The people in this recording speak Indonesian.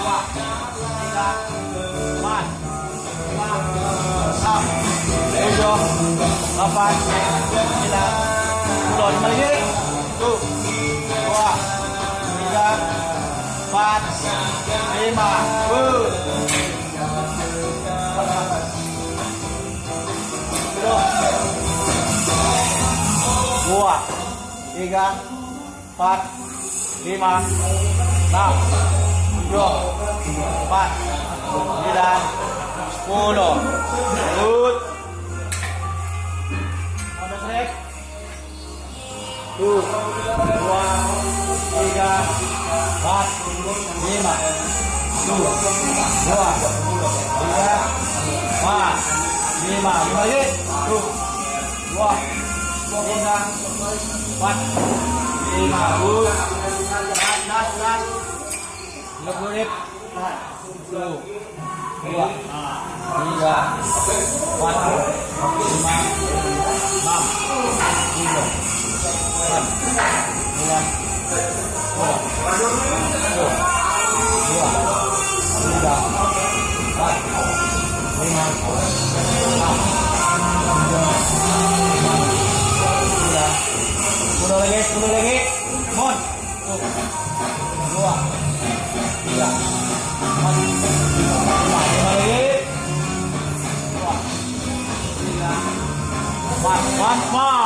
dua, tiga, empat, lima, enam, tujuh, delapan, sembilan, 10. 5 lagi. 1, 2, 3, 4, 5. Dua, tiga, 4, 5, 6, 7, 8, 9, 10. Good. Ada trek. 2, 3, 4, 5. 2, 3, 4, 5. 5 lagi. 1, 2, 3, 4, 5. Good. Last. 30 menit. 1, 2, 3, 4, 5, 6, 7, 8, 9, 10. 1, 2, 3, 4, 5, 6, 10 lagi. Mon. 1, 2, 3, 4, 5 lagi. 2, 3, 4, 5.